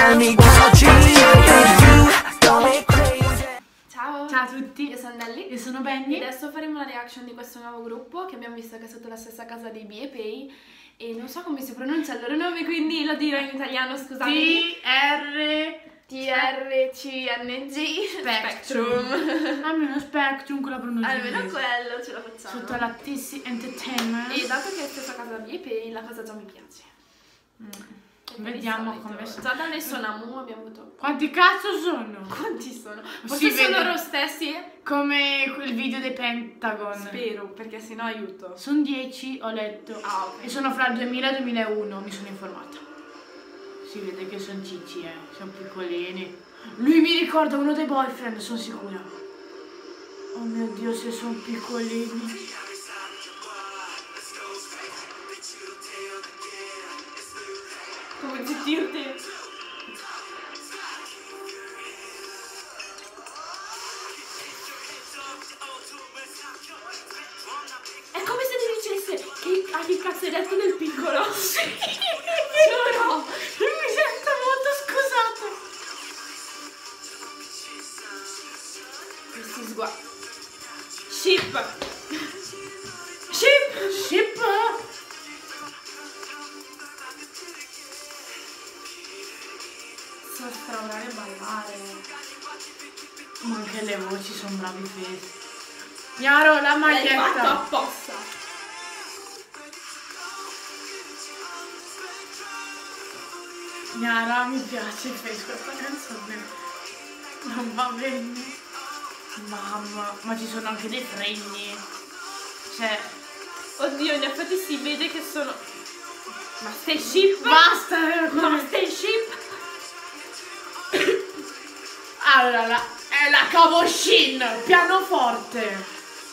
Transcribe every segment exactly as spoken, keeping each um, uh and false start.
Ciao! Ciao a tutti! Io sono Nelly. Io sono Benny. E adesso faremo una reaction di questo nuovo gruppo che abbiamo visto che è sotto la stessa casa dei B e Pay. E non so come si pronuncia il loro nome, quindi lo dirò in italiano, scusatemi. T R T R C N G Spectrum. Almeno Spectrum con la pronuncia. Almeno quello ce la facciamo. Sotto la T C Entertainment. E dato che è stessa casa B e Pay, la cosa già mi piace. Mm. Vediamo come sono. Già dalle Sonamu abbiamo avuto. Quanti cazzo sono? Quanti sono? Si Forse sono vede. loro stessi? Come quel video dei Pentagon. Spero, perché sennò aiuto. Sono dieci, ho letto. Ah, ok. E sono fra il duemila e il duemilauno, mi sono informata. Si vede che sono cicci, eh. Sono piccolini. Lui mi ricorda uno dei boyfriend, sono sicura. Oh mio Dio, se sono piccolini. Come zittirti? È come se ti dicesse che a che cazzo hai detto del piccolo. Sì, giuro. Mi sento molto scusato. Questi sguardi. Ship. Ship. Ship. So straordinario ballare. Ma anche le voci sono bravi fesi. Chiaro, la L'hai fatto maglietta. apposta. Chiara, mi piace Face questa canzone. Non va bene. Mamma, ma ci sono anche dei fregni. Cioè, Oddio, in effetti si vede che sono. Ma stai ship? basta! Ma stai ship? Allora, la, è la Kavoshin, pianoforte.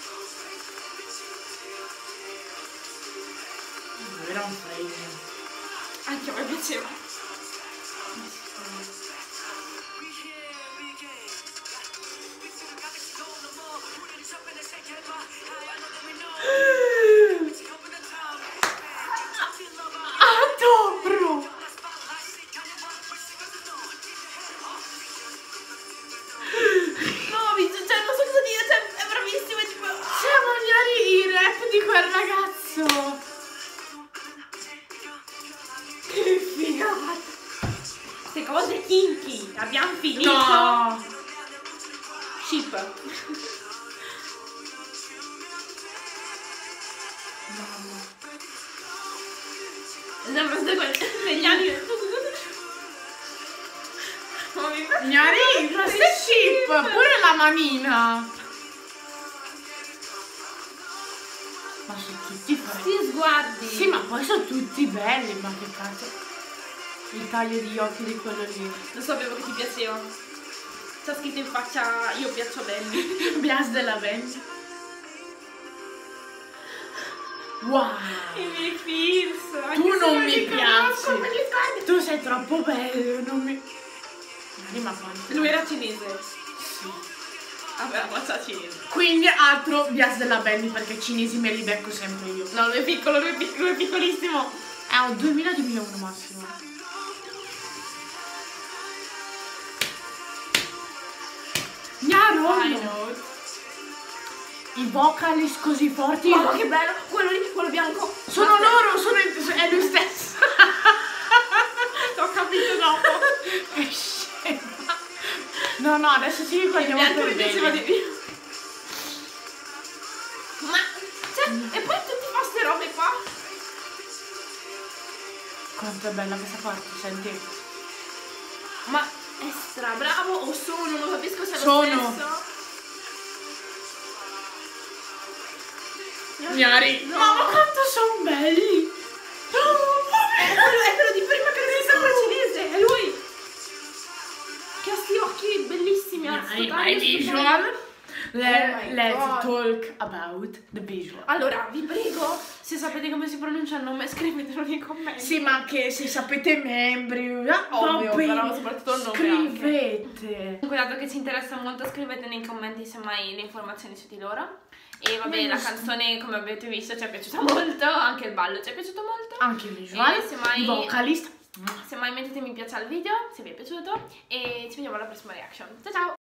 Era un fregno. Anche a me piaceva. Adoro! No, mi- cioè non so cosa dire, cioè è bravissimo, è tipo. Siamo gli i rap di quel ragazzo. Che figata! Queste cose kinky, abbiamo finito. No! Ship. Mamma. Sembra quelle negli anni. Ma mi fa- Gnari, questo è ship, pure la manina. Ma sono tutti fregni. Sti sguardi. Sì, ma poi sono tutti belli, ma che cazzo. Il taglio di occhi di quello lì. Lo sapevo che ti piaceva. C'è scritto in faccia io piaccio a Benny. Bias della Benny. Wow. I miei feels. Tu non mi piaci. Come li sguardi? Tu sei troppo bello, non mi... Ma quanto? Lui era cinese. Sì. Aveva la faccia cinese. Quindi altro bias della Benny, perché cinesi me li becco sempre io. No, lui è piccolo, lui è, pic- lui è piccolissimo. È un duemila duemilauno massimo. Gnaro! I know. I vocalist così forti. Oh, che bello! Quello lì, quello bianco. Sono loro, sono è lui stesso. L'ho capito dopo. Che scema. No, no, adesso ci ricordiamo Bianco per mi piaceva di bene. più. Ma, cioè, e poi tutti fa ste robe qua. Quanto è bella questa parte, senti. Ma è stra bravo o sono? Non capisco se è lo Sono. stesso. Gnari. No. Ma quanto sono belli. È quello, è quello di prima che non sembra cinese, è lui. Che ha sti occhi bellissimi. ha sto My, taglio my visual. stupendo. Let, Oh my let's God. talk about the visual. Allora, vi prego, se sapete come si pronuncia il nome, scrivetelo nei commenti. Sì, ma anche se sapete membri, ah, Ovvio, vabbè, però soprattutto il nome scrivete. Comunque, dato che ci interessa molto, scrivete nei commenti semmai le informazioni su di loro. E vabbè, Me la lo so. canzone, come avete visto, ci è piaciuta molto, anche il ballo ci è piaciuto molto. Anche il visual, E semmai- i vocalist. Se mai mettete mi piace al video se vi è piaciuto e ci vediamo alla prossima reaction. Ciao ciao!